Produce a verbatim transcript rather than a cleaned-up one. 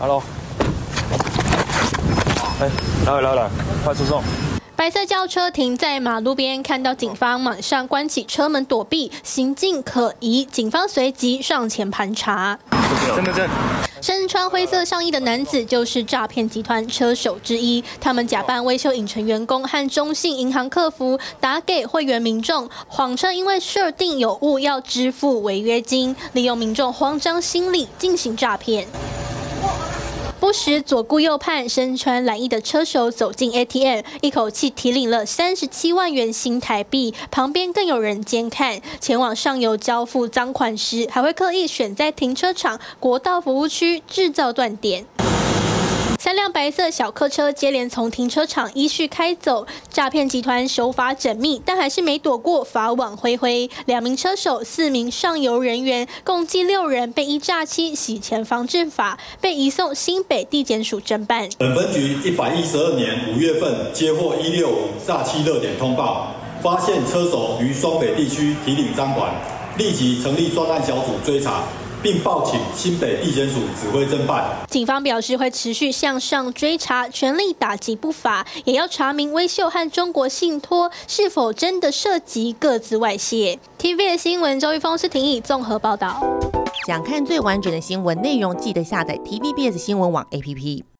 ，Hello， 哎，来来来，快速送。 白色轿车停在马路边，看到警方马上关起车门躲避，行径可疑。警方随即上前盘查。 身份证。 身穿灰色上衣的男子就是诈骗集团车手之一。他们假扮威秀影城员工和中信银行客服，打给会员民众，谎称因为设定有误要支付违约金，利用民众慌张心理进行诈骗。 不时左顾右盼，身穿蓝衣的车手走进 A T M， 一口气提领了三十七万元新台币，旁边更有人监看。前往上游交付赃款时，还会刻意选在停车场、国道服务区制造断点。 三辆白色小客车接连从停车场依序开走，诈骗集团手法缜密，但还是没躲过法网恢恢。两名车手、四名上游人员，共计六人被依诈欺洗钱防治法被移送新北地检署侦办。 本分局一百一十二年五月份接获一六五诈欺热点通报，发现车手于双北地区提领赃款，立即成立专案小组追查。 并报请新北地检署指挥侦办。 警方表示会持续向上追查，全力打击不法，也要查明威秀和中国信托是否真的涉及各自外泄。T V B 新闻周玉峰、施廷义综合报道。 想看最完整的新闻内容，记得下载 T V B S 新闻网 A P P。